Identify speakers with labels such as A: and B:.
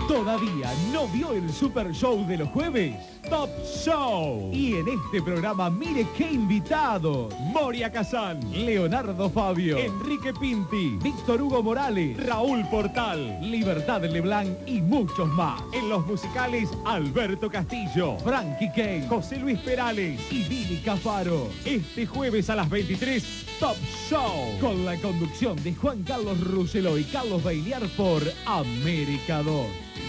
A: ¿Todavía no vio el Super Show de los jueves? Top Show. Y en este programa, mire qué invitados. Moria Kazán, Leonardo Fabio, Enrique Pinti, Víctor Hugo Morales, Raúl Portal, Libertad Leblanc y muchos más. En los musicales, Alberto Castillo, Frankie Kane, José Luis Perales y Billy Cafaro. Este jueves a las 23, Top Show. Con la conducción de Juan Carlos Russelo y Carlos Bailiar por América 2.